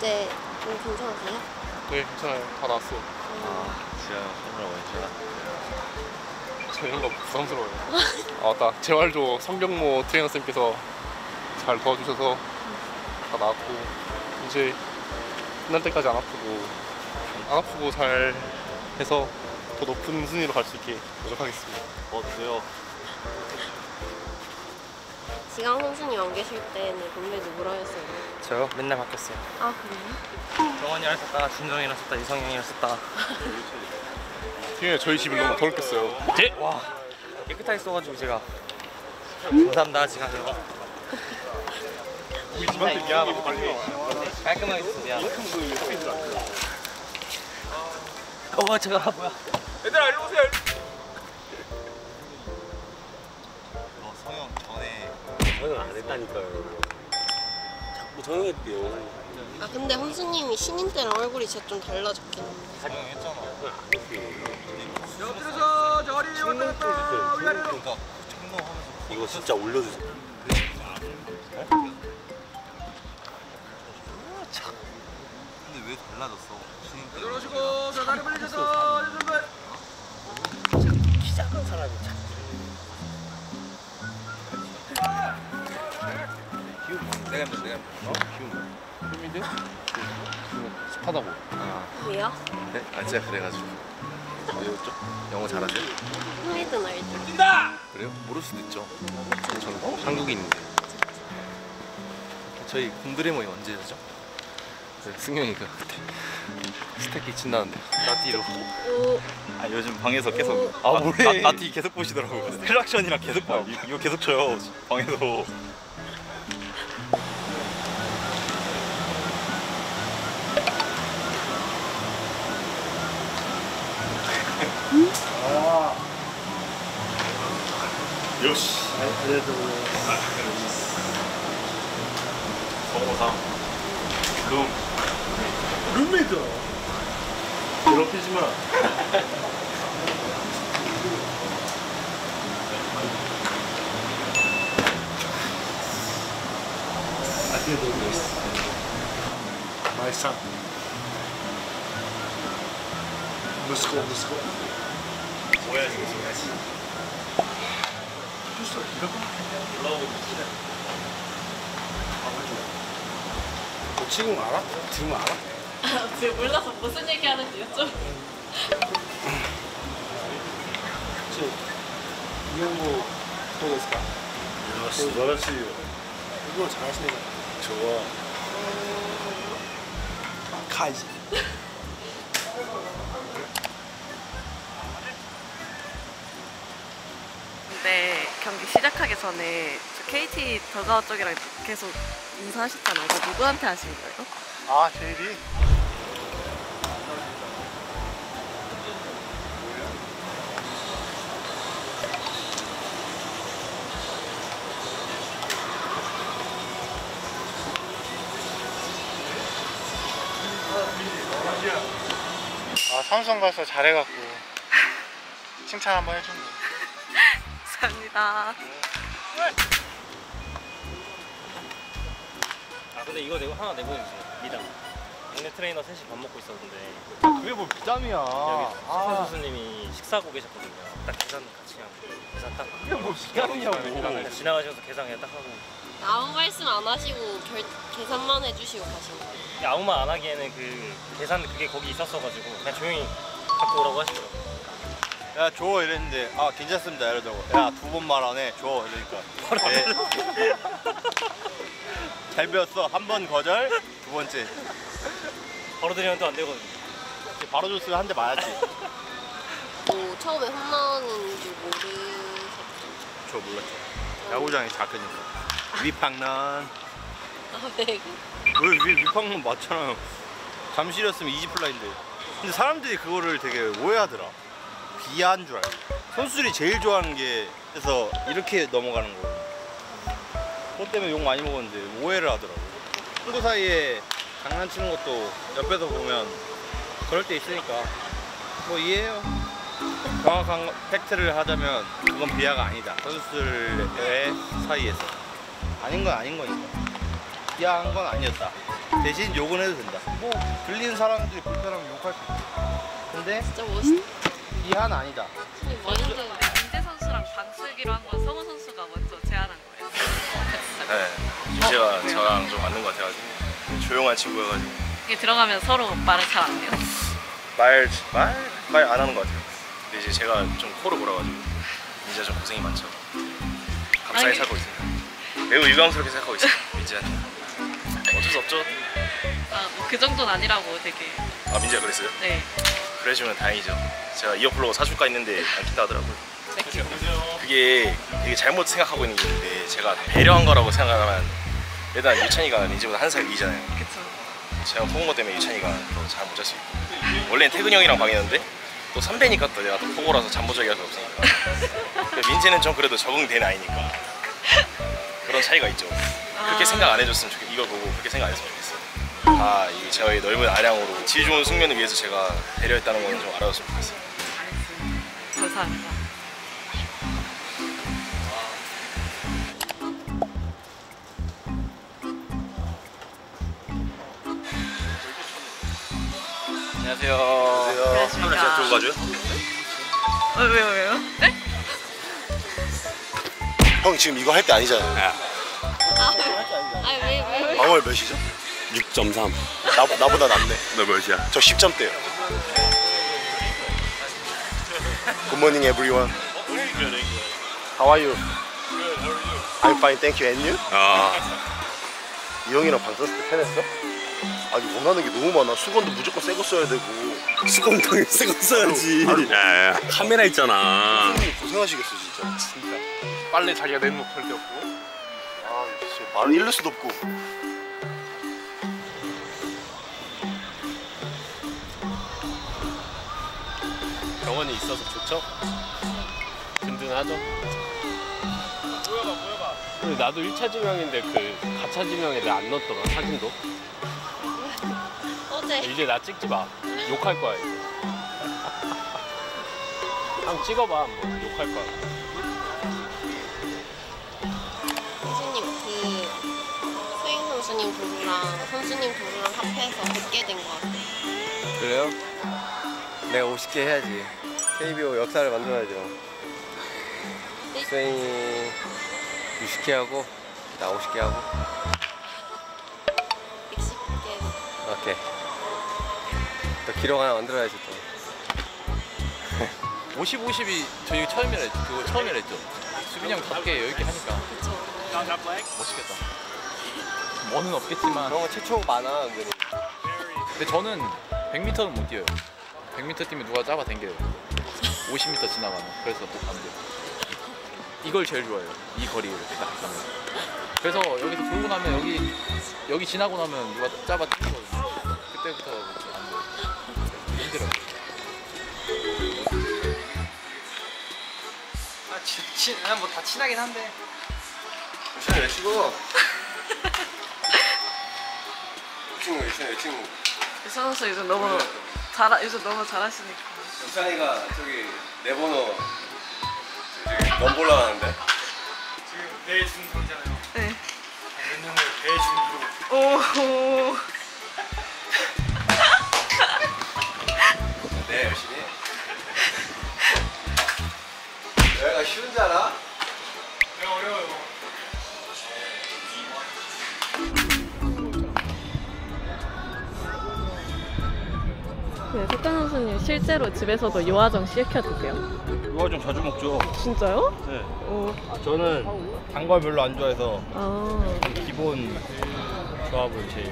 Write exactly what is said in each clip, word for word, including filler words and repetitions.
어제 좀 괜찮으세요? 네, 괜찮아요. 다 나왔어요. 아, 진짜 정말 원샷. 저 이런 거 부담스러워요. 아, 맞다. 재활도 성경모 트레이너쌤께서 잘 도와주셔서 다 나왔고, 이제 끝날 때까지 안 아프고 안 아프고 잘 해서 더 높은 순위로 갈 수 있게 노력하겠습니다. 어때요? 지강 선수님 안 계실 때는 본배도 뭐라 했어요? 저요? 맨날 바뀌었어요. 아 그래요? 정원이랑 썼다가 준정이랑 썼다가 이성형이랑 썼다가 팀에 저희 집을 너무 더럽게 써요. 네? 와 깨끗하게 써가지고 제가 감사합니다 지강이. 우리 집한테 미안하다고 빨리. 깔끔하게 썼어 미안. 어 제가 뭐야 얘들아 일로 오세요. 너 성형 전에 저는 안 했다니까요. 자꾸 저형했대요. 아 근데 선수님이 신인 때랑 얼굴이 진짜 좀 달라졌긴 한데. 성형했잖아. 옆에서 저리 왔다 갔다 위아래로. 그러니까 청동하면서 이거 진짜 올려주세요. 근데 왜 달라졌어? 신인 때. 들어오시고 저 다리 벌리셔서 준비. 키 작은 사람이 참. 내가 했는데 내가 했는데. 어? 기운. 힘인데? 습하다고. 아, 왜요? 네? 아 진짜 그래가지고. 왜였죠? 영어 잘하세요? 흥미든 알죠. 그래요? 모를 수도 있죠. 저는 한국인인데. 저희 공들의 모임 언제 하죠? 그 승용이가 그때 스테이크 친다는데 나띠로. 오. 아 요즘 방에서 계속 아, 뭐래? 나, 나티 계속 보시더라고요. 클락션이랑 계속 봐. 이- 이거 계속 쳐요 방에서. 역시. 서호상 룸 룸메이트. 괴롭히지 마. I can do this. My son. 무스코 무스코. 오야지 오야지. juste 이렇게 올라오고 너 지금 알아? 지금 알아? 지금 몰라서 무슨 얘기 하는지 여쭤. 저 이형부 도ですか?素晴らしいよ. 이거 잘하시네. 좋아. 가이지. 근데 경기 시작하기 전에 저 케이티 더가우 쪽이랑 계속 인사하셨잖아요. 그 누구한테 하신 거예요? 아, 제일이? 아, 삼성 가서 잘해갖고 칭찬 한번 해준 거. 감사합니다. 아 근데 이거 내고 하나 내보내주세요. 미담. 동네 트레이너 셋이 밥 먹고 있었는데 그게 뭐 부담이야. 여기 아, 선수님이 식사하고 계셨거든요. 딱 계산 같이 하고 계산 딱 그게 뭐 부담이냐고. 그냥 지나가셔서 계산 그냥 딱 하고 아무 말씀 안 하시고 결, 계산만 해주시고 가신 거예요. 아무 말 안 하기에는 그 계산 그게 거기 있었어가지고 그냥 조용히 갖고 오라고 하시더라고요. 야 줘 이랬는데 아 괜찮습니다 이러더라고. 야 두 번 말 안 해 줘 이러니까. 네. 잘 배웠어. 한 번 거절 두 번째. 바로 드리면 또 안 되거든요. 바로 줬으면 한 대 맞았지. 뭐 처음에 홈런인 줄 모르셨죠? 저 몰랐죠. 야구장이 작으니까. 위팡런. 아 네. 왜 위, 위팡런 맞잖아요. 잠실이었으면 이지플라인데. 근데 사람들이 그거를 되게 오해하더라. 비하한 줄 알고. 선수들이 제일 좋아하는 게 해서 이렇게 넘어가는 거. 그것 때문에 욕 많이 먹었는데 오해를 하더라고. 친구 사이에 장난치는 것도 옆에서 보면 그럴 때 있으니까 뭐 이해해요. 정확한 팩트를 하자면 그건 비하가 아니다. 선수들의 사이에서 아닌 건 아닌 거니까 비하한 건 아니었다. 대신 욕은 해도 된다. 뭐 들리는 사람들이 불편하면 욕할 수 있어. 근데 진짜 멋있다. 이한 아니다. 손님 완전 민재 선수랑 방쓰기로 한 건 성우 선수가 먼저 제안한 거예요. 네, 민재가 저랑 좀 맞는 것 같아가지고 조용한 친구여가지고 이게 들어가면 서로 말을 잘 안 해요. 말 말 말 안 하는 것 같아요. 근데 이제 제가 좀 코를 골아가지고 민재가 좀 고생이 많죠. 감사히 아니. 살고 있습니다. 매우 유감스럽게 생각하고 있어요. 민재한테 어쩔 수 없죠. 아, 뭐 그 정도는 아니라고 되게. 아 민재가 그랬어요? 네. 그래주면 다행이죠. 제가 이어플러그 사줄까 했는데 안 킨다 하더라고요. 그게 되게 잘못 생각하고 있는 게 있는데 제가 배려한 거라고 생각하면 일단 유찬이가 민재보다 한 살 위잖아요. 그쵸. 제가 포근 것 때문에 유찬이가 더 잘 못 잘 수 있고 원래는 태근이 형이랑 방이었는데 또 선배니까 또 내가 또 포고라서 잠 못 자게 할 수 없으니까 민재는 좀 그래도 적응된 아이니까 그런 차이가 있죠. 그렇게 아. 생각 안 해줬으면 좋겠어. 이걸 보고 그렇게 생각 안 했으면 좋겠어요. 다 이 저희 넓은 아량으로 질 좋은 숙면을 위해서 제가 배려했다는 거는 좀 알아줬으면 좋겠어요. 감사합니다. 안녕하세요. 안녕하십니까. 카메라 제가 들고 가줘요? 어, 왜요 왜요? 네? 형 지금 이거 할 때 아니잖아요. 아니 왜왜 왜? 방울 몇이죠? 육 점 삼. 나, 나보다 낫네. 너 몇이야? 저 십 점대요. Good morning everyone. How are you? I'm fine, thank you. And you? 아, 이 형이랑 방 썼을 때 팬했어? 아니 원하는 게 너무 많아. 수건도 무조건 새거 써야 되고. 수건 당연히 새거 써야지. 아유. 야, 야, 카메라 있잖아. 형님 고생하시겠어 진짜. 진짜 빨래 자기가 내는 못 할 게 없고 아 진짜 말을 잃을 수도 없고. 병원이 있어서 좋죠? 든든하죠? 근데 나도 일 차 지명인데 그 가차 지명에 내가 안 넣었더만 사진도. 어제 이제 나 찍지 마. 욕할 거야 이제. 한번 찍어봐 한번. 욕할 거야. 선수님 그 수행 선수님 도루랑 선수님 도루랑 합해서 백 개 된 것 같아요. 그래요? 내가 오십 개 해야지. 케이비오 역사를 만들어야죠. 수행이 육십 개 하고 나 오십 개 하고. 백십 개. 오케이. 또 기록 하나 만들어야지 또. 오십, 오십이 저희 처음이라 했죠. 그거 처음이라 했죠. 수빈이 형 다섯 개, 여섯 개 하니까 그쵸. 멋있겠다. 뭐는 없겠지만. 그런 거 최초 많아 은근히. 근데 저는 백 미터는 못 뛰어요. 백 미터 뛰면 누가 잡아 당겨요. 오십 미터 지나가면. 그래서 또 안 돼요. 이걸 제일 좋아해요. 이 거리를 이렇게 딱 가면. 그래서 여기서 돌고 나면 여기 여기 지나고 나면 누가 잡아 당기거든요. 그때부터 안 돼요. 힘들어요. 아, 친, 친, 뭐 다 친하긴 한데. 유찬이 왜 찍어? 친구 유찬이 왜 친구? 유찬 선수 요즘 너무 잘 요즘 너무 잘하시니까. 유찬이가 저기 내 번호 저기 넘볼라 하는데. 지금 배준성이잖아요. 네. 몇 년을 배준으로. 오. 네 열심히. 여기가 쉬운 줄 알아? 네, 어려워요. 네, 석관 선수님 실제로 집에서도 요아정 시켜 드세요? 요아정 자주 먹죠. 진짜요? 네. 오. 저는 단 걸 별로 안 좋아해서 아. 기본 조합을 제일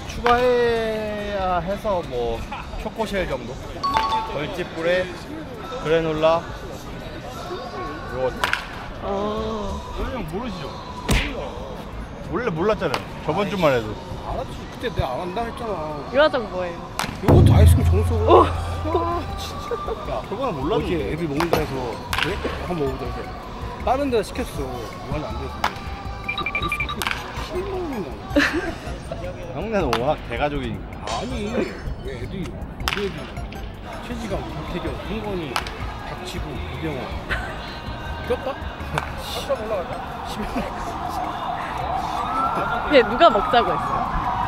추가해야 해서 뭐 초코쉘 정도? 벌집불에 그래놀라 요거트. 어. 형 모르시죠? 원래 몰랐잖아요. 저번 주만 해도. 알았지. 그때 내가 안 한다 했잖아. 요아정 뭐예요? 요것도 아이스크림 정수. 오. 야, 그거는 몰랐는데. 어제 애들 먹는다 해서 그래? 한번 먹어보자 해서 다른 데다 시켰어. 이건 안 돼서 아이스크림 실 먹는다. 형네는 워낙 대가족이니까. 아니 왜 애들이 우리 애들 최지강, 박혜경, 홍건이, 박지구, 이병헌 꼈다? 깜짝 올라갔다? 얘 누가 먹자고 했어요?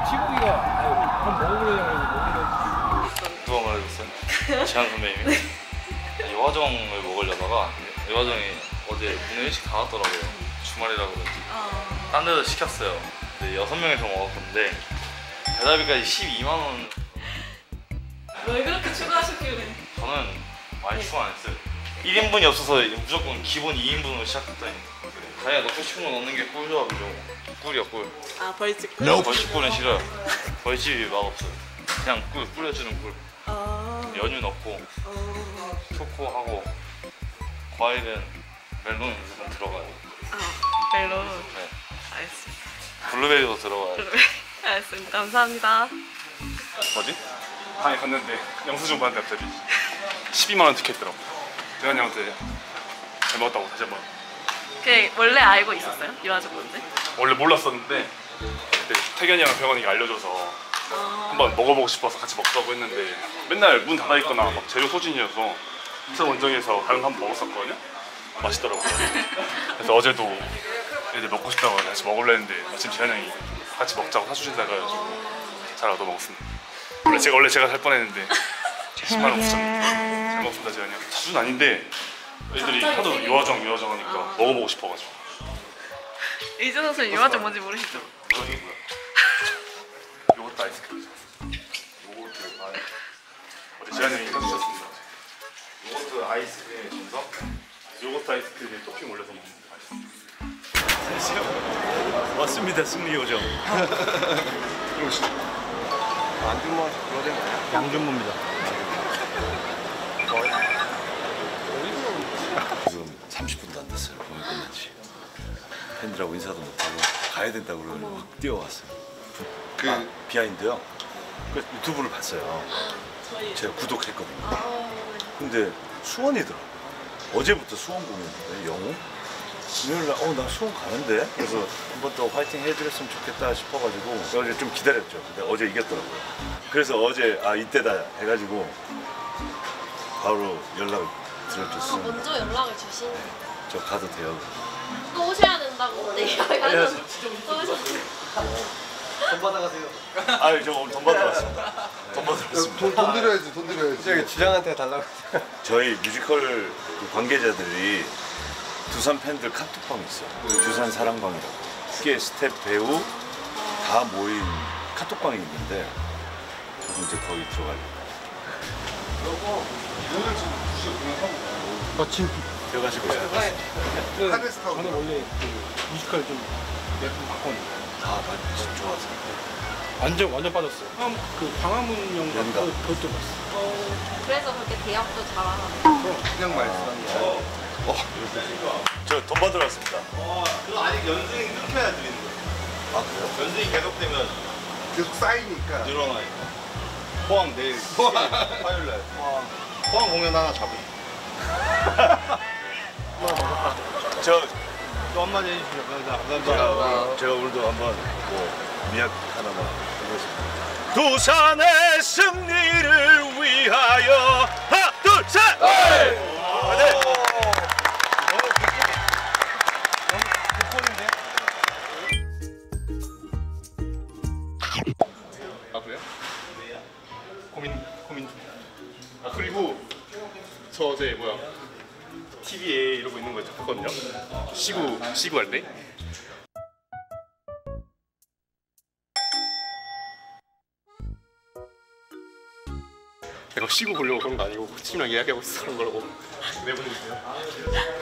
시국이가 밥 먹으려고 누가 말해줬어요? 지한 선배님이 여화정을 먹으려다가 여화정이 어제 문을 일찍 닫았더라고요. 주말이라 그런지 딴 데서 시켰어요. 근데 여섯 명이서 먹었는데 배달비까지 십이만 원. 왜 그렇게 추가하셨길래? 저는 많이 추가 안 했어요. 일 인분이 없어서 무조건 기본 이 인분으로 시작했더니 자기가 넣고 싶은 거 넣는 게 꿀조합이죠. 꿀이야 꿀. 아 벌칙 꿀? 벌칙꿀은 싫어요. 벌칙이 맛없어요. 그냥 꿀 뿌려주는 꿀. 아... 연유 넣고 어... 초코하고 과일은 멜론은 무조건 들어가요. 아 멜론. 네. 알겠습니다. 블루베리도 들어가요. 알겠습니다. 감사합니다. 뭐지? 방에 갔는데 영수증 받는데 갑자기 십이만 원 티켓더라고. 대환 형한테 잘 먹었다고 다시 한번. 그 원래 알고 있었어요? 유아족 뭔지? 원래 몰랐었는데 그때 태견이랑 병원이 알려줘서 한번 먹어보고 싶어서 같이 먹자고 했는데 맨날 문 닫아있거나 막 재료 소진이어서 새 원정에서 다른 거 한번 먹었었거든요. 맛있더라고요. 그래서 어제도 애들 먹고 싶다고 같이 먹으려 했는데 마침 재환 형이 같이 먹자고 사주신다 해가지고 잘 얻어먹었습니다. 원래 제가 원래 제가 살 뻔했는데 십만 원 붙였는데 잘 먹습니다. 재환이 형. 사주는 아닌데 애들이 하도 유화정 유화정 하니까 먹어보고 싶어가지고. 이준 선수는 유아족 뭔지 모르시죠? 이게 뭐야? 요거트 아이스크림 요거트 아 어제 재환이 형이 사주셨습니다. 요거트 아이스크림에 준석 요거트 아이스크림에 토핑 올려서 먹는 게 맛있어요. 왔습니다 승리 요정. 안준모 그러는 거야? 양준모입니다. 지금 삼십 분도 안 됐어요. 공연 끝난 지. 팬들하고 인사도 못하고 가야 된다고 그러고 막 뛰어왔어요. 그 아, 비하인드요? 그 유튜브를 봤어요. 제가 구독했거든요. 근데 수원이더라고. 어제부터 수원 공연인데 영호? 일요일날 어, 나 수원 가는데? 그래서 한 번 더 화이팅 해드렸으면 좋겠다 싶어가지고 어제 좀 기다렸죠. 근데 어제 이겼더라고요. 그래서 어제 아 이때다 해가지고 바로 연락을 드렸죠. 아, 먼저 연락을 주신. 저 가도 돼요? 또 오셔야 된다고 내가 돈 받아가세요. 아유 저 오늘 돈 받으러 왔습니다. 돈 받으러 왔습니다. 돈, 돈 드려야지, 돈 드려야지. 저기 주장한테 달라고. 저희 뮤지컬 그 관계자들이 두산 팬들 카톡방이 있어요. 두산 사랑방이라고. 그게 스텝 배우 다 모인 카톡방이 있는데 저도 이제 거기 들어가려고. 오늘 지금 두 시에 공연하고. 어, 지금 들어가시고 있어요. 카드스타고. 저는 원래 그 뮤지컬 좀 몇 번 봤거든요. 아, 많이 좋아서. 완전 완전 빠졌어요. 형, 그 광화문 영화 연가. 그것도 봤어. 어, 그래서 그렇게 대학도 잘하는. 그냥 말씀하는 거. 어, 저 돈 받으러 왔습니다. 그거 아직 연승이 끊겨야 드리는 거예요. 아 그래요? 연승이 계속되면 계속 쌓이니까. 늘어나니까. 포항 내일 화요일 날. 포항. 포항 공연 하나 잡으. 저 또 한마디 해주시죠. 감사합니다. 제가, 제가 오늘도 한번 뭐 미약 하나만 해보겠습니다. 두산의 승리를 위하여 하나 둘 셋! 네! 아 그래요? 고민 고민 중. 아 그리고 저 어제 뭐야 티비에 이러고 있는 거 봤거든요. 시구 시구 할 때. 내가 시구 보려고 그런 거 아니고 팀이랑 이야기하고 있어 그런 거라고 내보내주세요.